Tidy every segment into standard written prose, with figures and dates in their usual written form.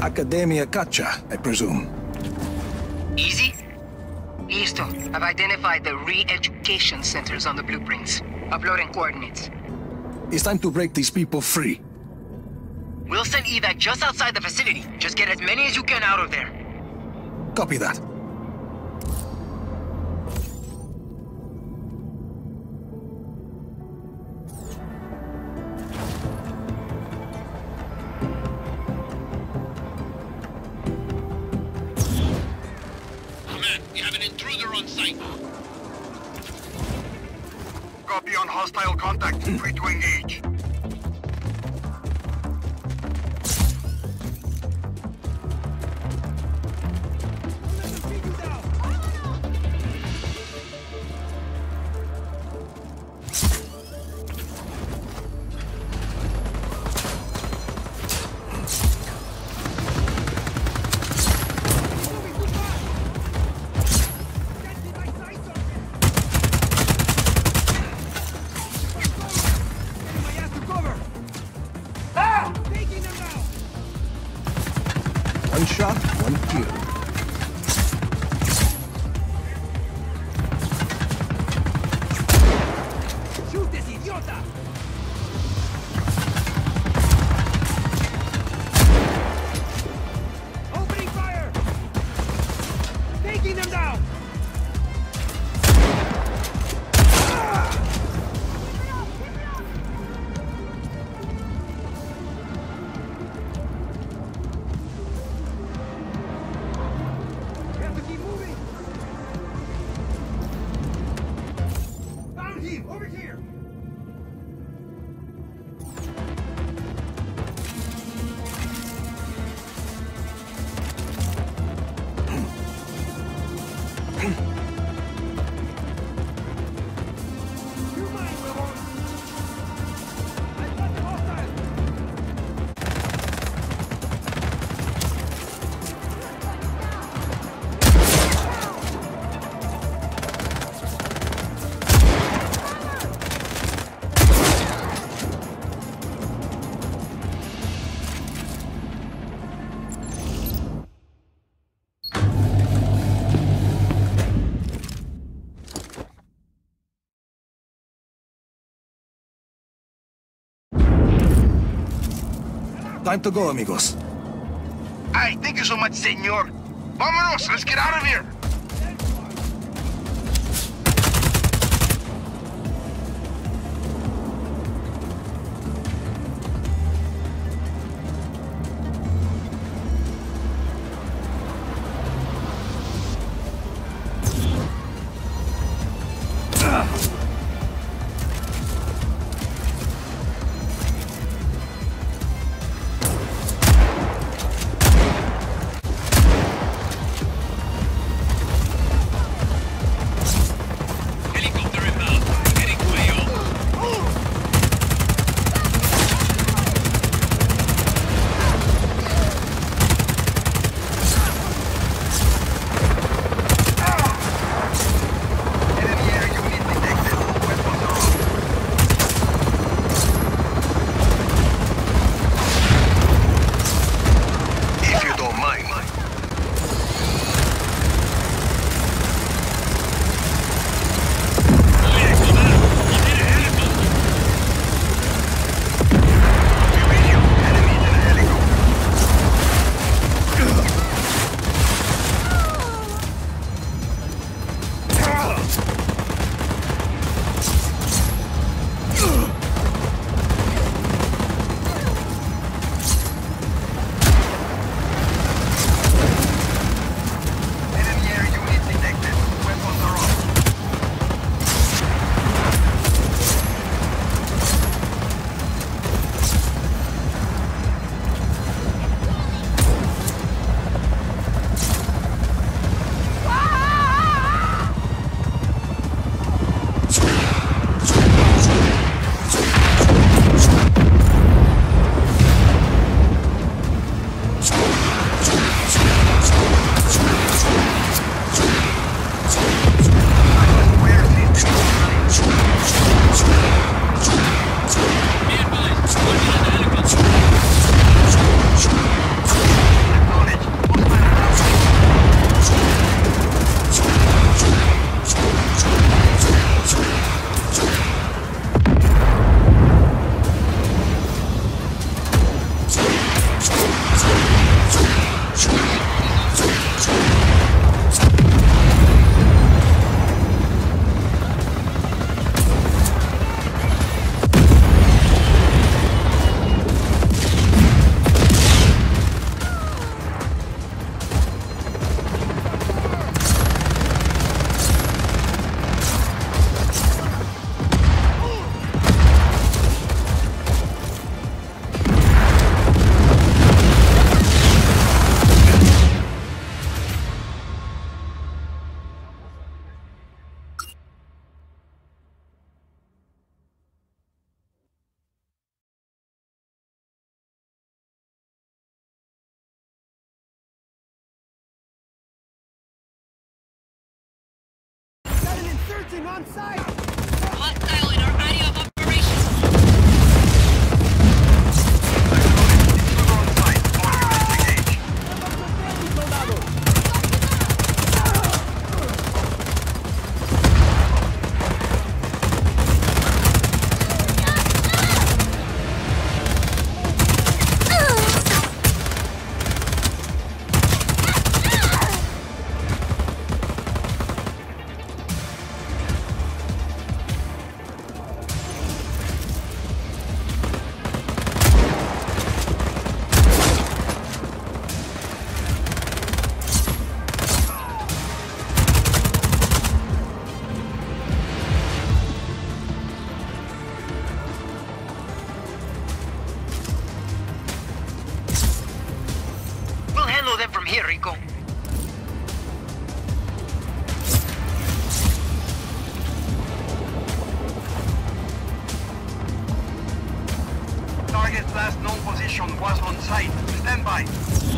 Academia Katja, I presume. Easy? Listo. I've identified the re-education centers on the blueprints. Uploading coordinates. It's time to break these people free. We'll send evac just outside the facility. Just get as many as you can out of there. Copy that. We have an intruder on site. Copy on hostile contact. Free to engage. One shot, one kill. Shoot this idiota! Opening fire! Taking them down! We have to keep moving! Found him! Over here! You mind, huevón? I've got the hostile! Time to go, amigos. Hey, thank you so much, senor. Vámonos, let's get out of here. Helicopter inbound. Heading to AO. Enemy air unit detected. Closing on sight! Hostile in our area of operation. Intruder on site. Mark engage. Soldado! We'll handle them from here, Rico. Target's last known position was on site. Stand by.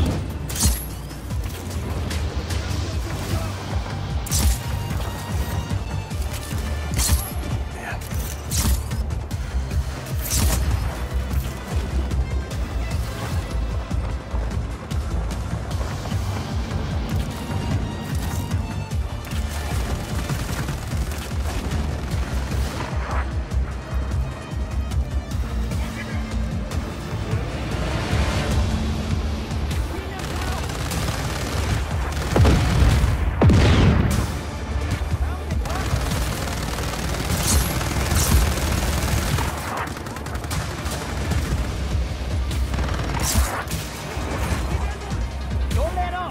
Don't let up!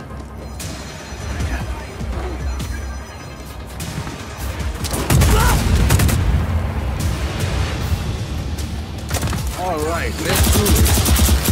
All right, let's do this.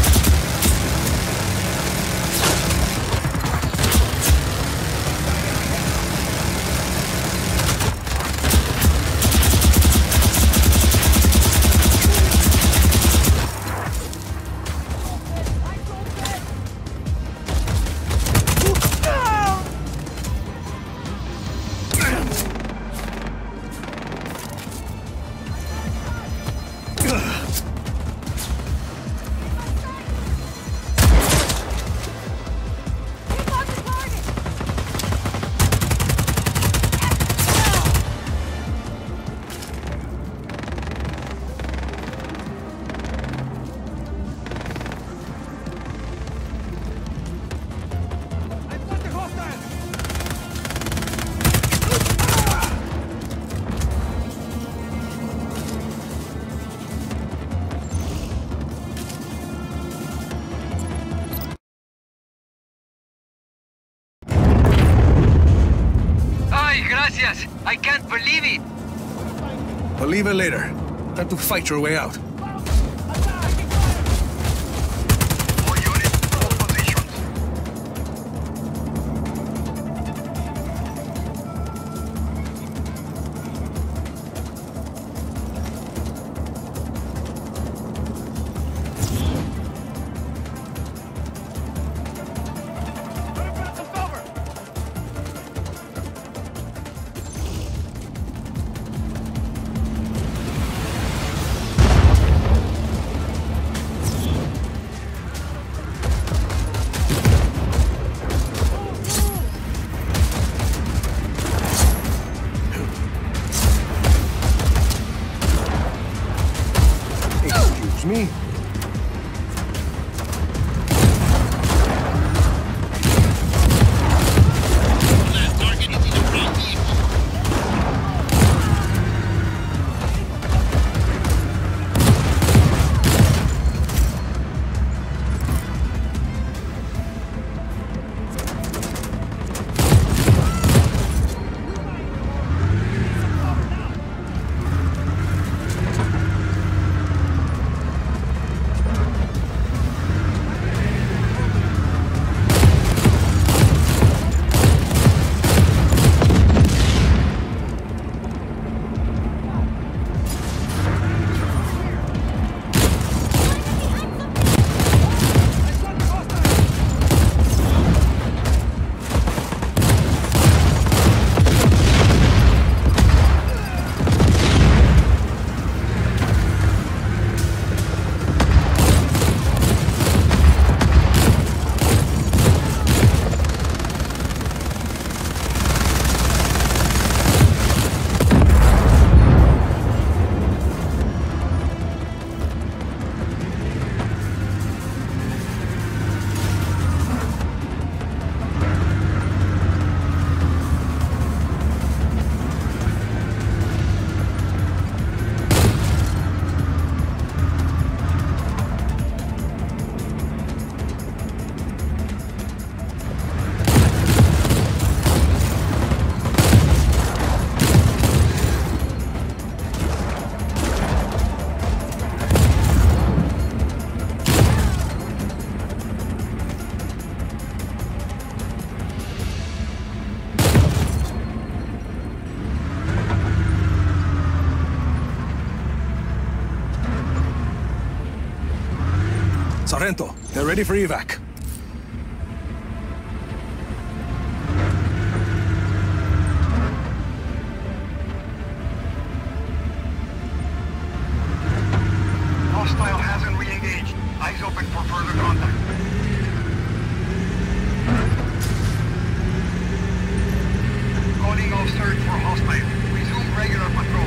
I've got the hostile! Ay, gracias. I can't believe it. Believe it later. Time to fight your way out. All units, hold positions. It's over! Excuse me? That target is in the ground vehicle. Sargento, they're ready for evac. Hostile hasn't re-engaged. Eyes open for further contact. Calling off search for hostile. Resume regular patrol.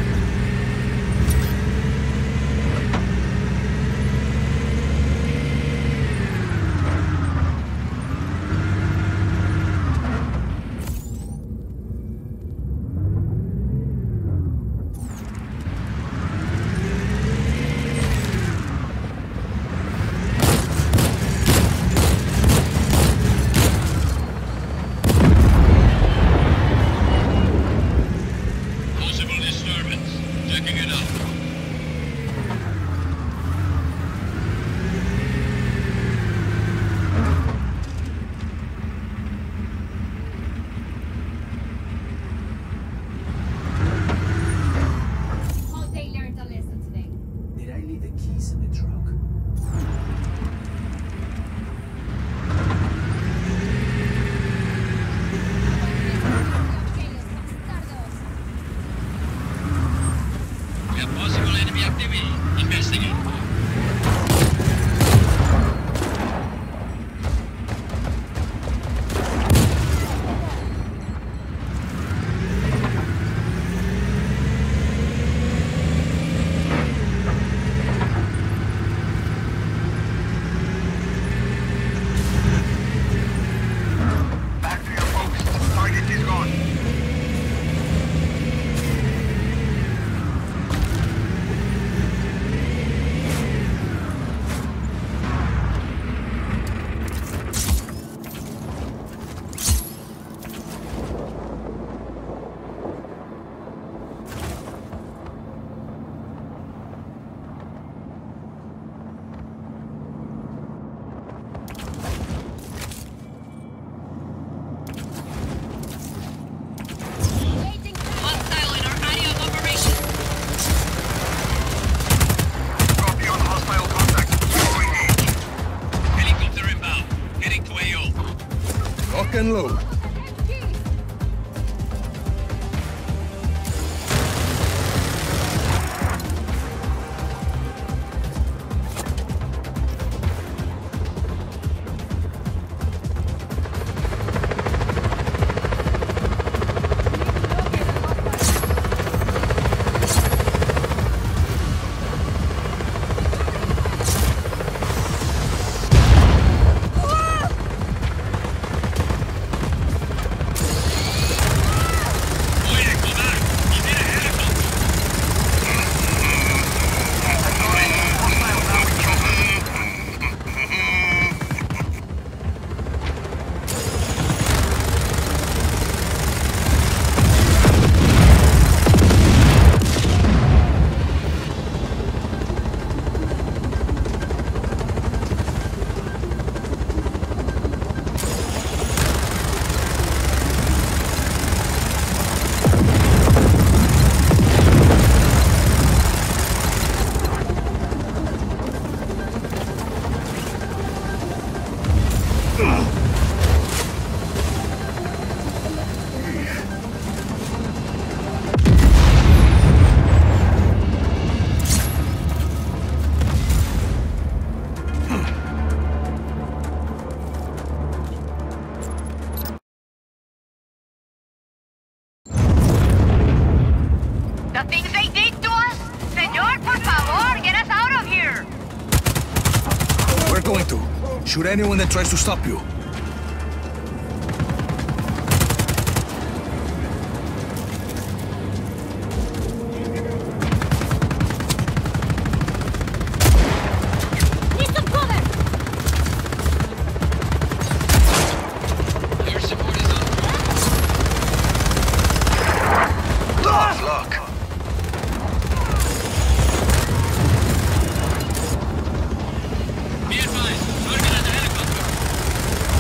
Possible disturbance. Checking it out. Hope they learned a lesson today. Did I leave the keys in the truck? We have possible enemy activity. Investigate. Back to your post. Target is gone. Hostile in our area of operation. Copy on hostile contact. Zero engage. Helicopter inbound. Heading to AO. Lock and load. Oye, Kodak, you need a helicopter. Hostile now in choke. The things they did to us? Señor, por favor, get us out of here! We're going to. Shoot anyone that tries to stop you. Need some cover! Air support is on. Look. Be advised. Target at the helicopter.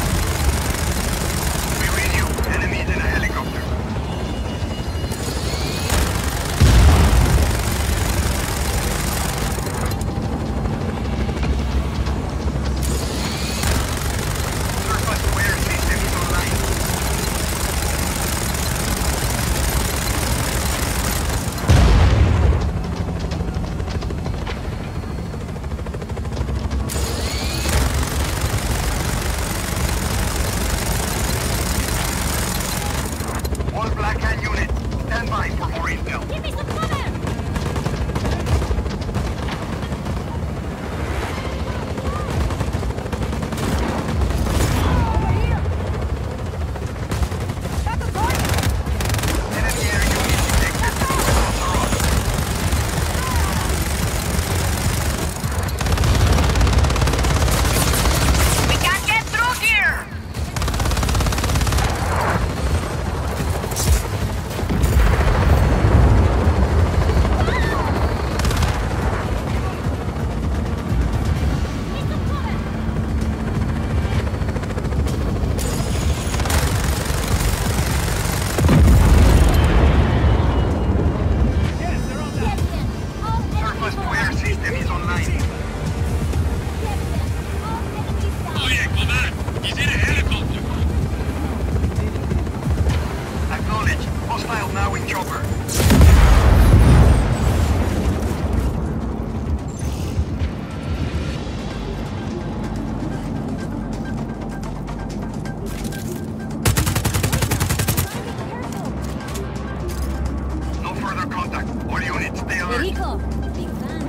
contact. All units, stay alert. Rico, big fan.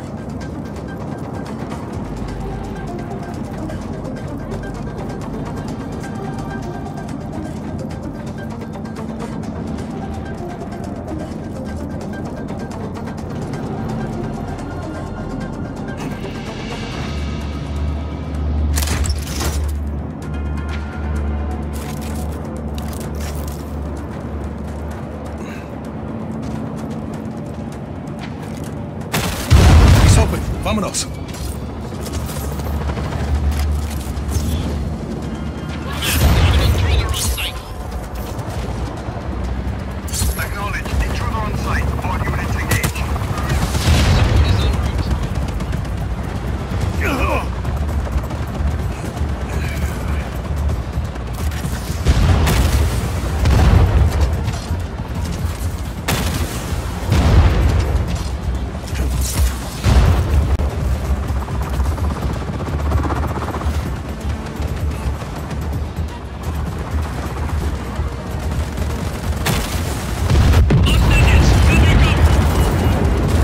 It's open. Vámonos. Have an intruder on site. Acknowledge. Intruder on site. All units engage. Support is en route. Hostiles, cover, cover.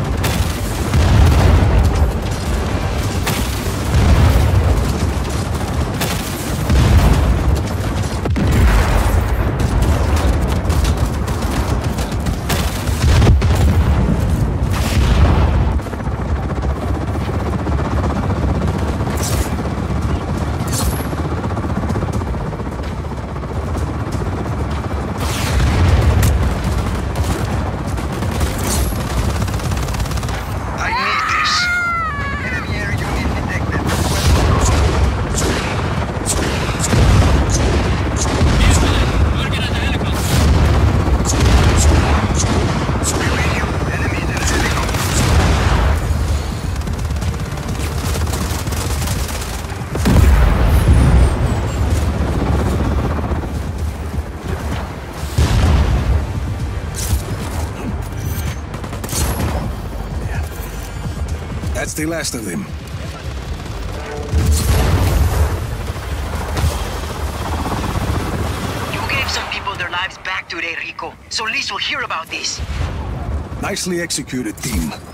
I need this. Enemy air unit detected. Organize a helicopter. We read you. Enemies in a helicopter. That's the last of them. You gave some people their lives back today, Rico. So Liz will hear about this. Nicely executed, team.